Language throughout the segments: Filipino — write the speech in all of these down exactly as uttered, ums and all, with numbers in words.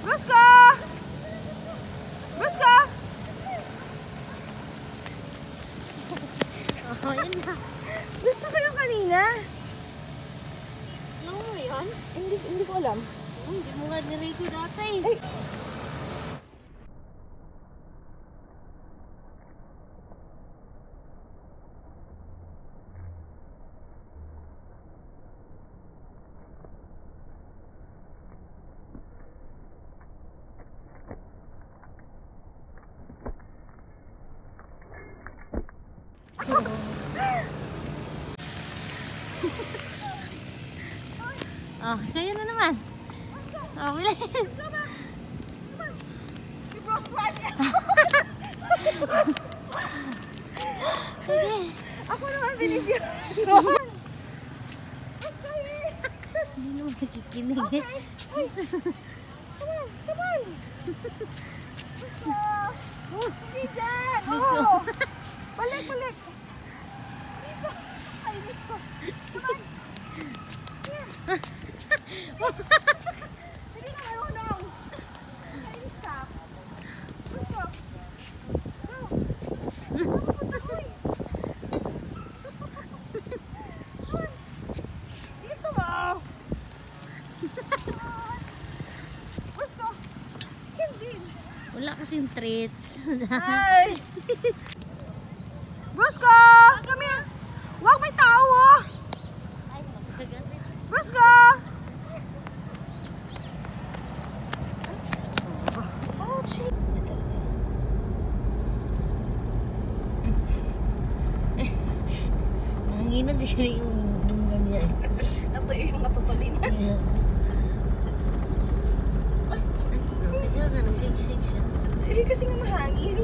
Brusco! Brusco! Oh, yun na. Gusto ko yung kanina. Alam mo yun? Hindi, hindi ko alam. Oh, hindi mo nga narigo dati. Ay. Oh, kaya na naman. Oh, bilis. Si Bros Planet! Sige. Ako naman binigyan. Hindi naman nakikinig eh. Ay, come on, come on. Oh, hindi dyan. Oh. Balik, balik. Dito. Ay, gusto. Come on. Here. Hindi ka marunong. Kainis ka. Gusto. Go. Pupunta ko eh. Come on. Dito mo. Gusto. Hindi. Wala kasing treats. Ay! Brusco! Come here! Wag, may tao oh! Ay, magdagan. Brusco! Oh, shit! Ito, ito. Nanganginan siya yung yung ganyan. Ito yung matutulin. Yeah. Ay, kaya nga, nag-shake-shake siya. Eh, kasi nga mahangin.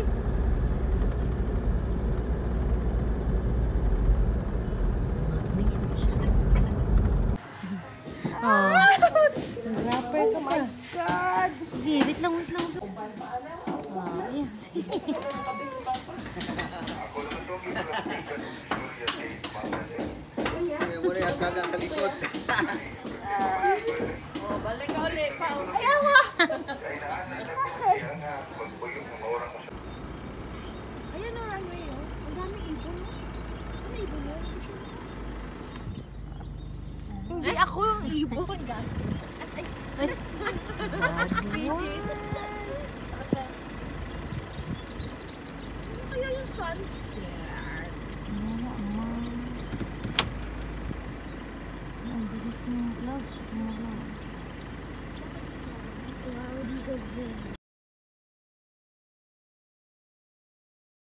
Oh, tumingin mo siya. Oh. Rapper ka Oh pa. my God! Sige, wait lang, wait lang. Oh, ayan. Sige. May muna yung gagang sa likod. Oh, balik ka ulit. Ay, awa! Ayan ang runway oh. Ang daming ibon. Ano ibon yun? Hindi ako yung ibon. Ay, Ay.